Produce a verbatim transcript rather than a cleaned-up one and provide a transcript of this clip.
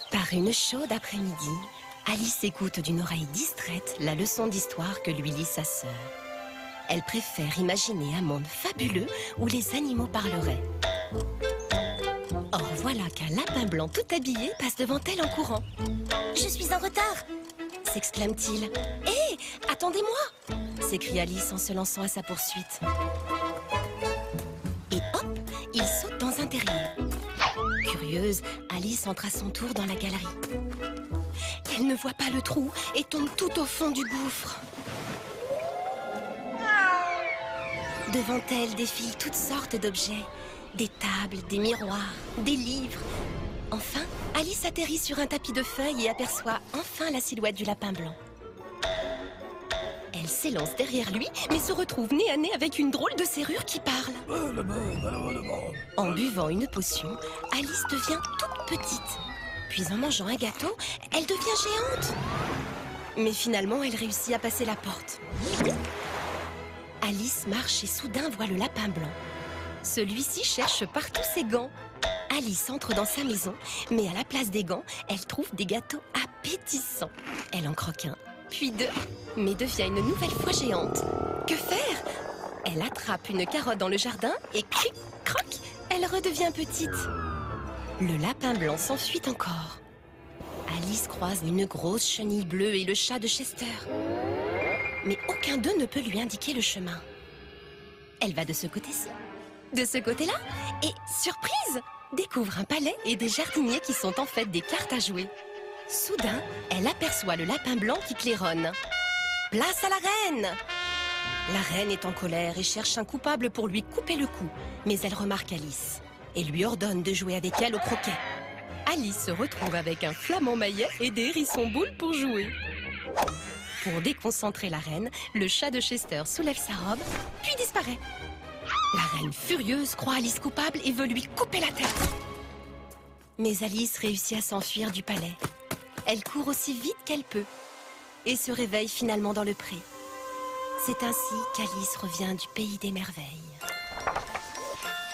Par une chaude après-midi, Alice écoute d'une oreille distraite la leçon d'histoire que lui lit sa sœur. Elle préfère imaginer un monde fabuleux où les animaux parleraient. Or voilà qu'un lapin blanc tout habillé passe devant elle en courant. « Je suis en retard !» s'exclame-t-il. « Hé, attendez-moi !» s'écrie Alice en se lançant à sa poursuite. Et hop, il saute dans un terrier. Curieuse, Alice entre à son tour dans la galerie. Elle ne voit pas le trou et tombe tout au fond du gouffre. Devant elle défilent toutes sortes d'objets. Des tables, des miroirs, des livres. Enfin, Alice atterrit sur un tapis de feuilles et aperçoit enfin la silhouette du lapin blanc. Elle s'élance derrière lui, mais se retrouve nez à nez avec une drôle de serrure qui parle. En buvant une potion, Alice devient toute petite. Puis en mangeant un gâteau, elle devient géante. Mais finalement, elle réussit à passer la porte. Alice marche et soudain voit le lapin blanc. Celui-ci cherche partout ses gants. Alice entre dans sa maison, mais à la place des gants, elle trouve des gâteaux appétissants. Elle en croque un, puis deux, mais devient une nouvelle fois géante. Que faire? Elle attrape une carotte dans le jardin et cric, croc, elle redevient petite. Le lapin blanc s'enfuit encore. Alice croise une grosse chenille bleue et le chat de Chester. Mais aucun d'eux ne peut lui indiquer le chemin. Elle va de ce côté-ci, de ce côté-là, et surprise, découvre un palais et des jardiniers qui sont en fait des cartes à jouer. Soudain, elle aperçoit le lapin blanc qui claironne. Place à la reine! La reine est en colère et cherche un coupable pour lui couper le cou, mais elle remarque Alice et lui ordonne de jouer avec elle au croquet. Alice se retrouve avec un flamant maillet et des hérissons boules pour jouer. Pour déconcentrer la reine, le chat de Chester soulève sa robe, puis disparaît. La reine furieuse croit Alice coupable et veut lui couper la tête. Mais Alice réussit à s'enfuir du palais. Elle court aussi vite qu'elle peut et se réveille finalement dans le pré. C'est ainsi qu'Alice revient du pays des merveilles.